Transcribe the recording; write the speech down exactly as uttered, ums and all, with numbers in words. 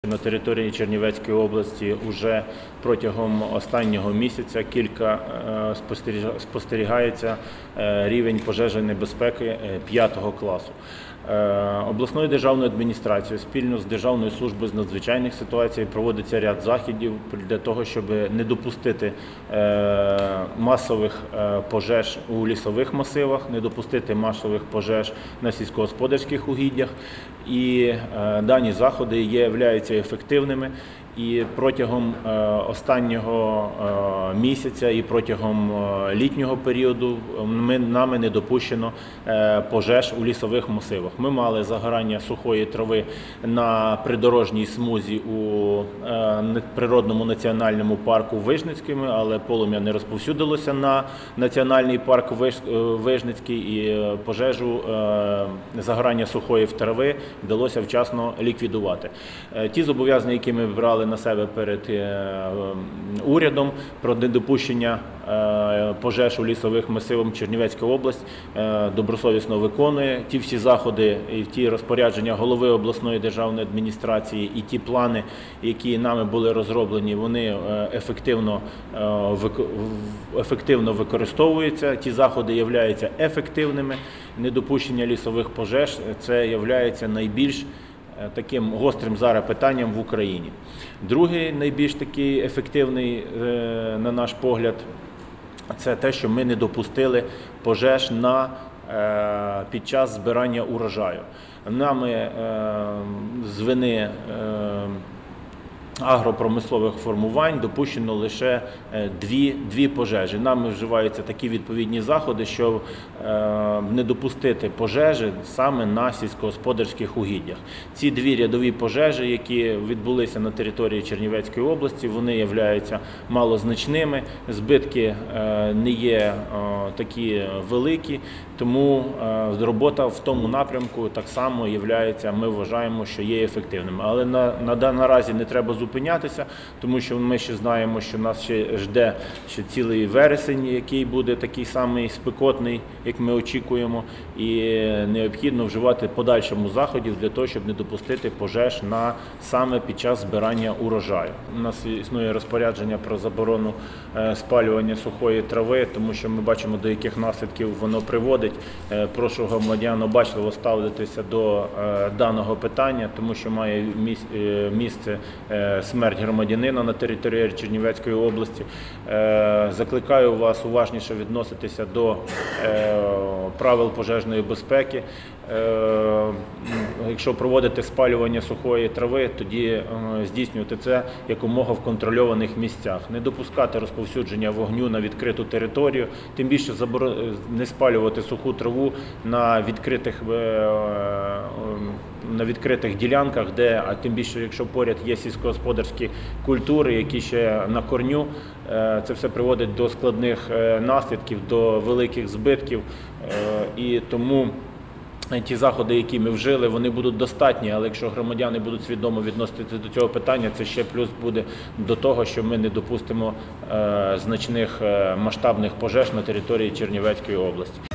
На території Чернівецької області вже протягом останнього місяця кілька спостерігається рівень пожежної небезпеки п'ятого класу. Обласною державною адміністрацією спільно з Державною службою з надзвичайних ситуацій проводиться ряд заходів для того, щоб не допустити масових пожеж у лісових масивах, не допустити масових пожеж на сільськогосподарських угіддях. І дані заходи являються ефективними. І протягом останнього місяця і протягом літнього періоду ми, нами не допущено пожеж у лісових масивах. Ми мали загорання сухої трави на придорожній смузі у природному національному парку Вижницькому, але полум'я не розповсюдилося на національний парк Вижницький і пожежу загорання сухої трави вдалося вчасно ліквідувати. Ті зобов'язання, які ми брали на себе перед урядом про недопущення пожеж у лісових масивах, Чернівецька область добросовісно виконує. Ті всі заходи і ті розпорядження голови обласної державної адміністрації і ті плани, які нами були розроблені, вони ефективно, ефективно використовуються. Ті заходи являються ефективними. Недопущення лісових пожеж – це являється найбільш таким гострим зараз питанням в Україні. Другий найбільш такий ефективний, на наш погляд, це те, що ми не допустили пожеж на, під час збирання урожаю. Нами з вини агропромислових формувань допущено лише дві, дві пожежі. Нами вживаються такі відповідні заходи, щоб не допустити пожежі саме на сільськогосподарських угіддях. Ці дві рядові пожежі, які відбулися на території Чернівецької області, вони являються малозначними, збитки не є такі великі, тому робота в тому напрямку так само являється, ми вважаємо, що є ефективним. Але на, на, наразі не треба зупинятися, тому що ми ще знаємо, що нас ще жде ще цілий вересень, який буде такий самий спекотний, як ми очікуємо, і необхідно вживати подальшому заходів для того, щоб не допустити пожеж на, саме під час збирання урожаю. У нас існує розпорядження про заборону спалювання сухої трави, тому що ми бачимо, до яких наслідків воно приводить. Прошу громадян обачливо ставитися до даного питання, тому що має місце смерть громадянина на території Чернівецької області. Закликаю вас уважніше відноситися до правил пожежної безпеки. Якщо проводити спалювання сухої трави, тоді здійснювати це якомога в контрольованих місцях. Не допускати розповсюдження вогню на відкриту територію, тим більше не спалювати суху траву на відкритих, на відкритих ділянках, де, а тим більше, якщо поряд є сільськогосподарські культури, які ще на корню, це все приводить до складних наслідків, до великих збитків, і тому ті заходи, які ми вжили, вони будуть достатні, але якщо громадяни будуть свідомо відноситися до цього питання, це ще плюс буде до того, що ми не допустимо значних масштабних пожеж на території Чернівецької області.